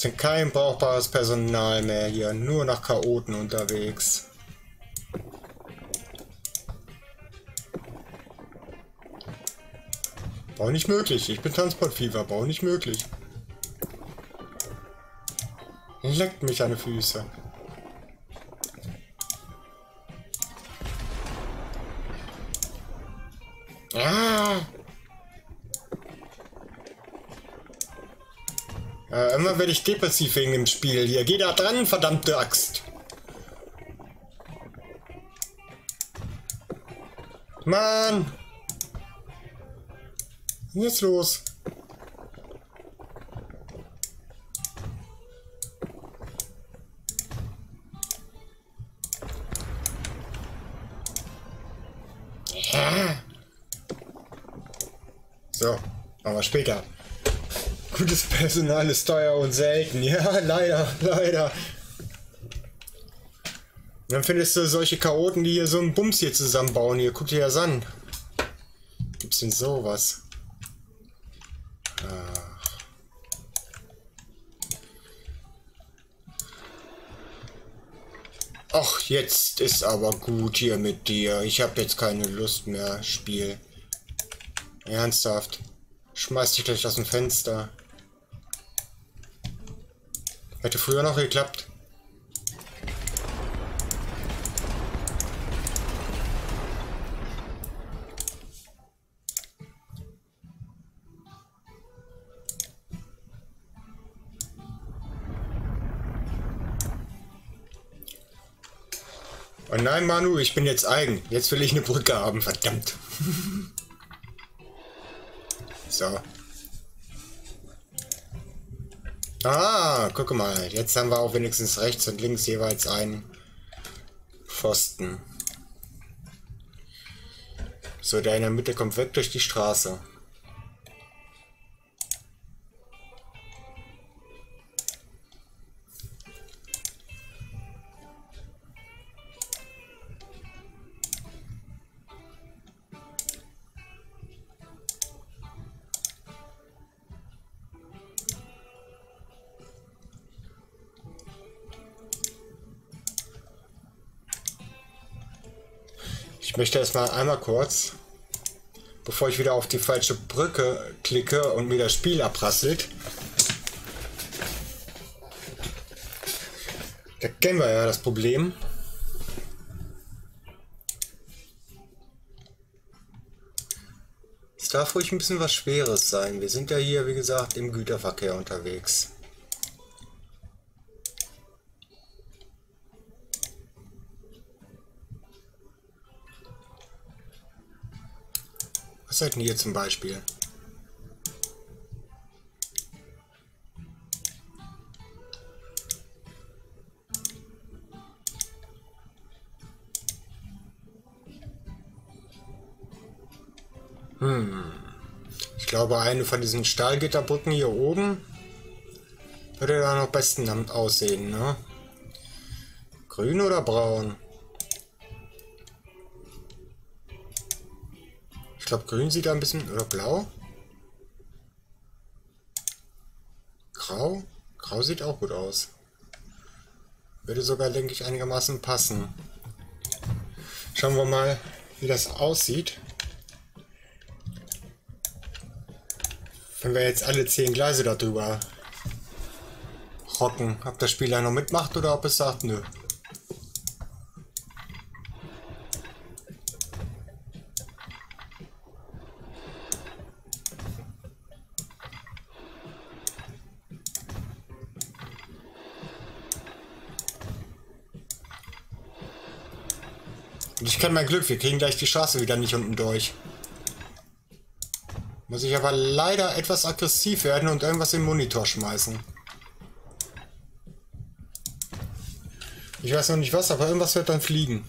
sind kein brauchbares Personal mehr hier, nur nach Chaoten unterwegs. Bau nicht möglich, ich bin Transportfieber, bau nicht möglich. Leckt mich an die Füße. Ah! Immer werde ich depressiv wegen dem Spiel hier. Geh da dran, verdammte Axt. Mann! Was ist jetzt los? Ja. So, aber später. Gutes Personal ist teuer und selten. Ja, leider, leider. Und dann findest du solche Chaoten, die hier so einen Bums hier zusammenbauen. Hier, guck dir das an. Gibt's denn sowas? Ach, jetzt ist aber gut hier mit dir. Ich habe jetzt keine Lust mehr, Spiel. Ernsthaft. Schmeiß dich gleich aus dem Fenster. Hätte früher noch geklappt. Oh nein, Manu, ich bin jetzt eigen. Jetzt will ich eine Brücke haben, verdammt. So. Ah, guck mal. Jetzt haben wir auch wenigstens rechts und links jeweils einen Pfosten. So, der in der Mitte kommt weg durch die Straße. Ich möchte erstmal einmal kurz, bevor ich wieder auf die falsche Brücke klicke und mir das Spiel abrasselt. Da kennen wir ja das Problem. Es darf ruhig ein bisschen was Schweres sein. Wir sind ja hier, wie gesagt, im Güterverkehr unterwegs. Was seid denn hier zum Beispiel? Ich glaube, eine von diesen Stahlgitterbrücken hier oben würde dann am besten aussehen, ne? Grün oder braun? Ich glaube, grün sieht da ein bisschen... Oder blau? Grau? Grau sieht auch gut aus. Würde sogar, denke ich, einigermaßen passen. Schauen wir mal, wie das aussieht. Wenn wir jetzt alle 10 Gleise darüber rocken. Ob das Spiel noch mitmacht oder ob es sagt, nö. Und ich kenne mein Glück, wir kriegen gleich die Straße wieder nicht unten durch. Muss ich aber leider etwas aggressiv werden und irgendwas in den Monitor schmeißen. Ich weiß noch nicht was, aber irgendwas wird dann fliegen.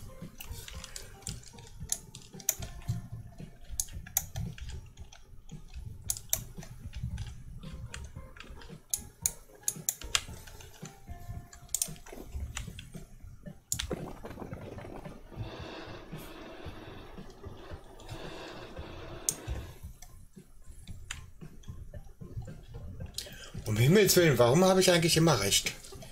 Um Himmels Willen, warum habe ich eigentlich immer recht?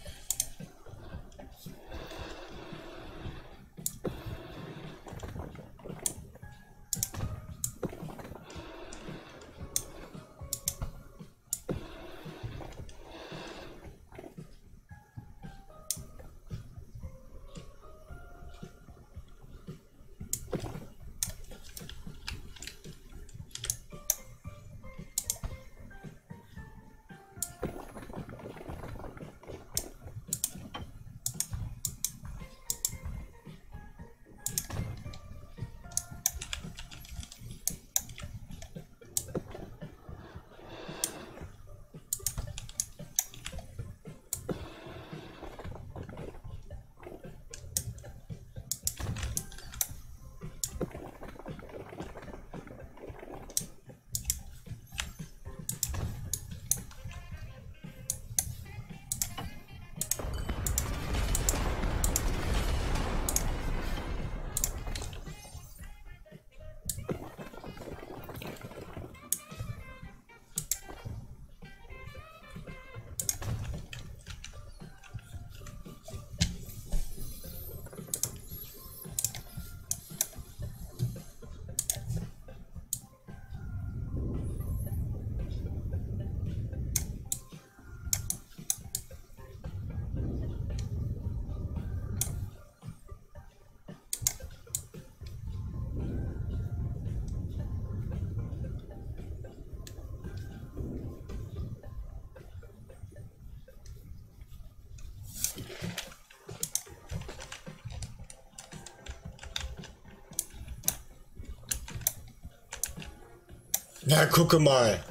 Na, gucke mal.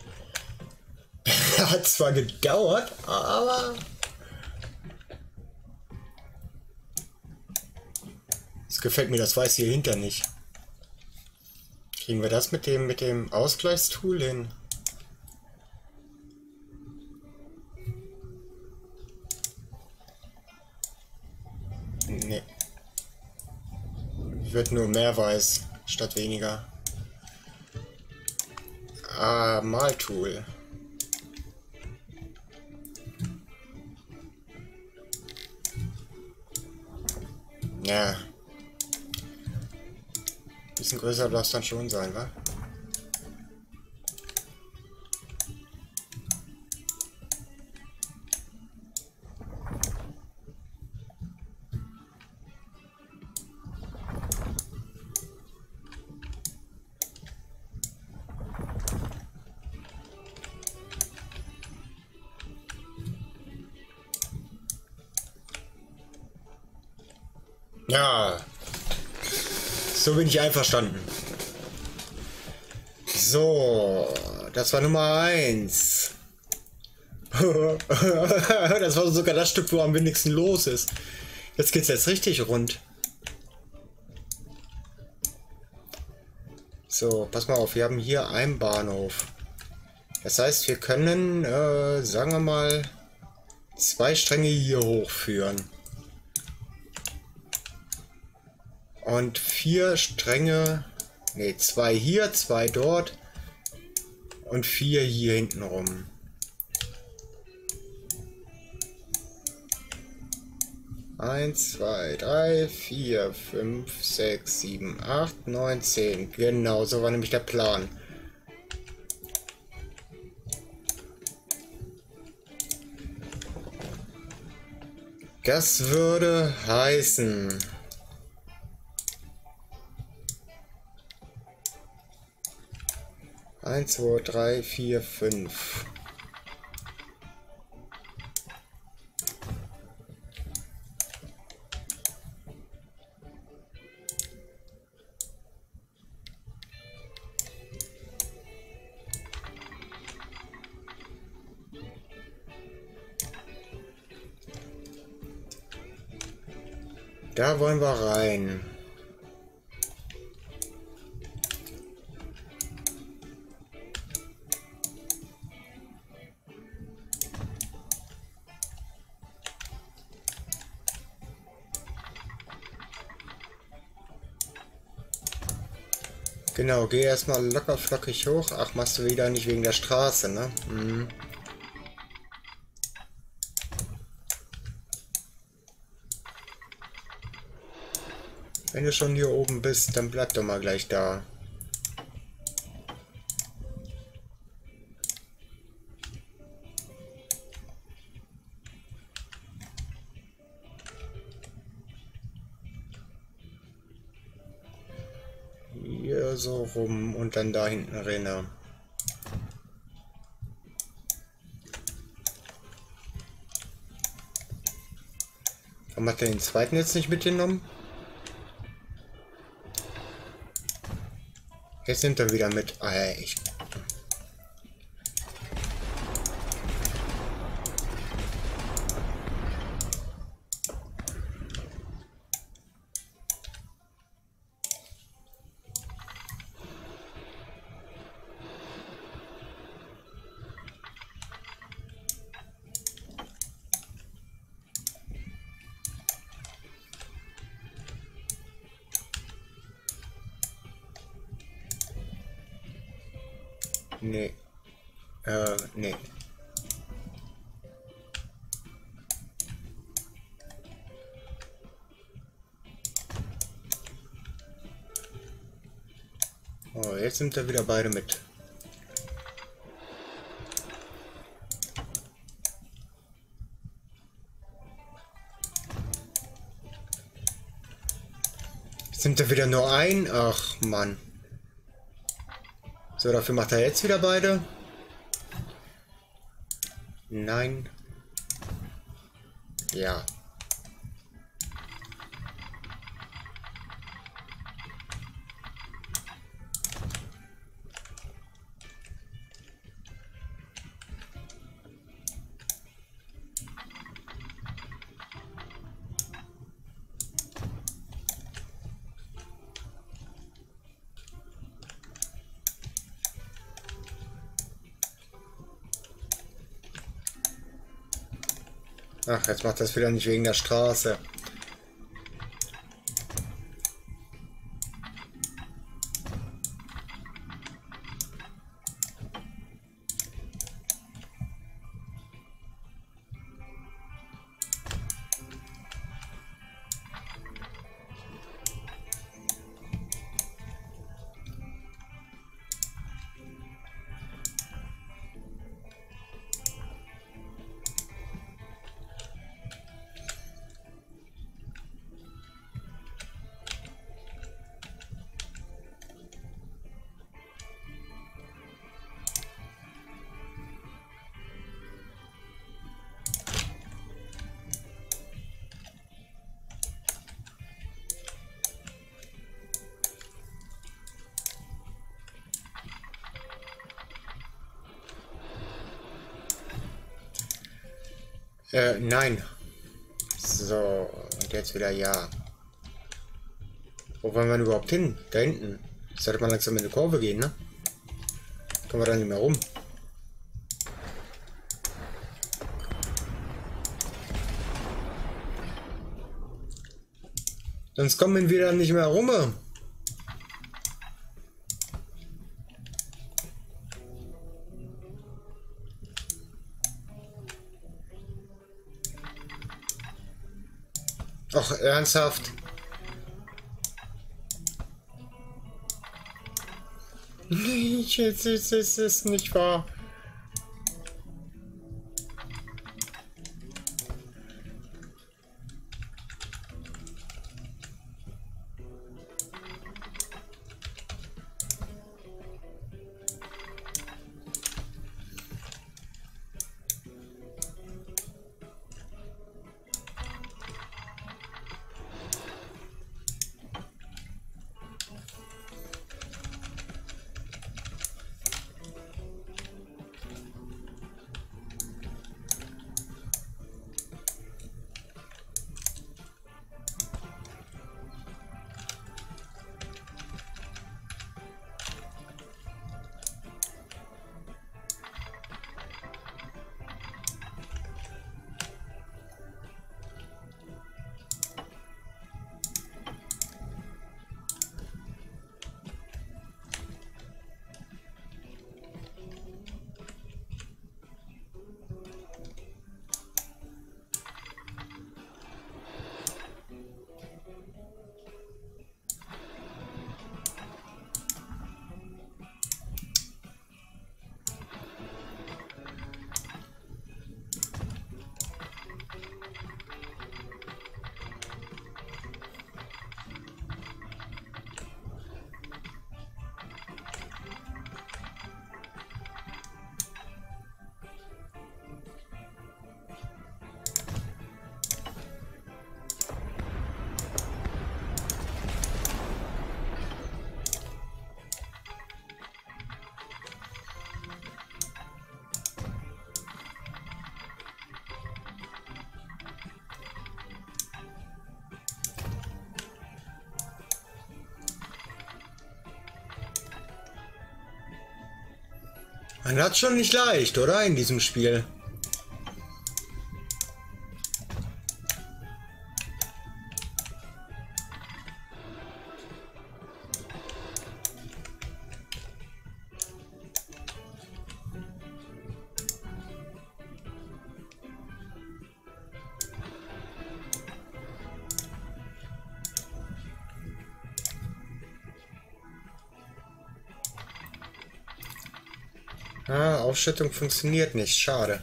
Hat zwar gedauert, aber... Es gefällt mir das Weiß hier hinter nicht. Kriegen wir das mit dem Ausgleichstool hin? Nee. Wird nur mehr Weiß statt weniger. Ah, Maltool. Ja. Bisschen größer darf es dann schon sein, wa? Ja, so bin ich einverstanden. So, das war Nummer 1. Das war sogar das Stück, wo am wenigsten los ist. Jetzt geht's jetzt richtig rund. So, pass mal auf, wir haben hier einen Bahnhof. Das heißt, wir können, sagen wir mal, 2 Stränge hier hochführen. Und 4 Stränge, ne, 2 hier, 2 dort und 4 hier hinten rum. Eins, 2, 3, 4, 5, 6, 7, 8, 9, 10. Genau, so war nämlich der Plan. Das würde heißen... 1, 2, 3, 4, 5. Da wollen wir rein. Genau, geh erstmal locker flockig hoch. Ach, machst du wieder nicht wegen der Straße, ne? Mhm. Wenn du schon hier oben bist, dann bleib doch mal gleich da. Hier so rum und dann da hinten rein. Warum hat er den zweiten jetzt nicht mitgenommen? Jetzt nimmt er wieder mit. Ah, ja, ich. Nee. Nee. Oh, jetzt sind er wieder beide mit. Sind da wieder nur ein? Ach, Mann. So, dafür macht er jetzt wieder beide. Nein. Ja. Ach, jetzt macht das wieder nicht wegen der Straße. Nein. So, und jetzt wieder ja. Wo wollen wir denn überhaupt hin? Da hinten. Sollte man langsam in die Kurve gehen, ne? Kommen wir da nicht mehr rum. Sonst kommen wir da nicht mehr rum. Ach, ernsthaft? Nee, jetzt ist es nicht wahr. Man hat schon nicht leicht, oder? In diesem Spiel. Ah, Aufschüttung funktioniert nicht. Schade.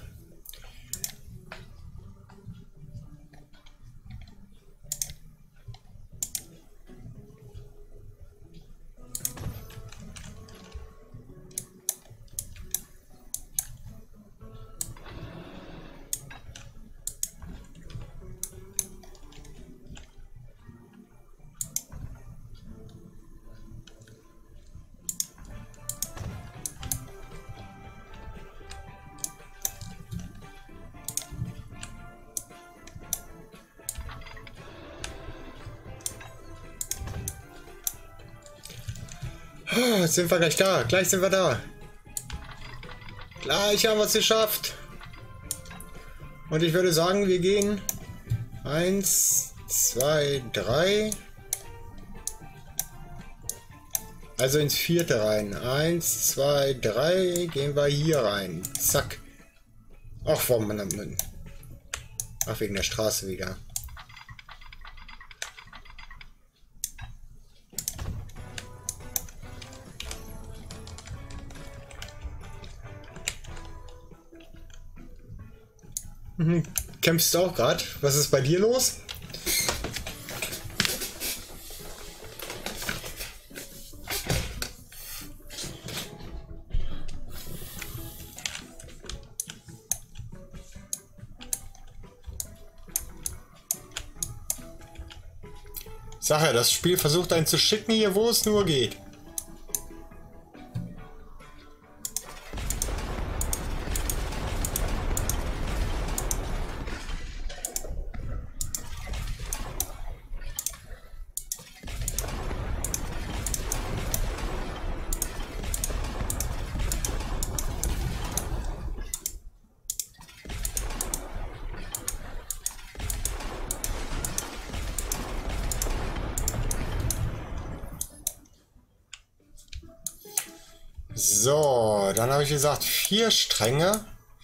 Oh, sind wir gleich da. Gleich sind wir da. Gleich haben wir es geschafft. Und ich würde sagen, wir gehen 1, 2, 3. Also ins 4. rein. 1, 2, 3. Gehen wir hier rein. Zack. Ach, warum man dann... Ach, wegen der Straße wieder. Kämpfst du auch gerade? Was ist bei dir los? Sag ja, das Spiel versucht einen zu schicken hier, wo es nur geht. So, dann habe ich gesagt 4 Stränge.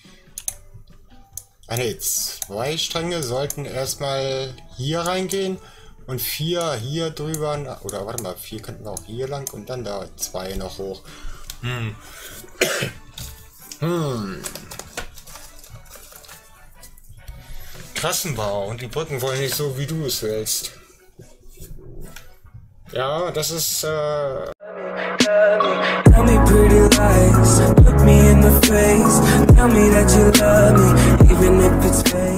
Ah ne, 2 Stränge sollten erstmal hier reingehen und 4 hier drüber. Oder warte mal, 4 könnten wir auch hier lang und dann da 2 noch hoch. Trassenbau und die Brücken wollen nicht so, wie du es willst. Ja, das ist Tell me pretty lies, look me in the face. Tell me that you love me, even if it's fake.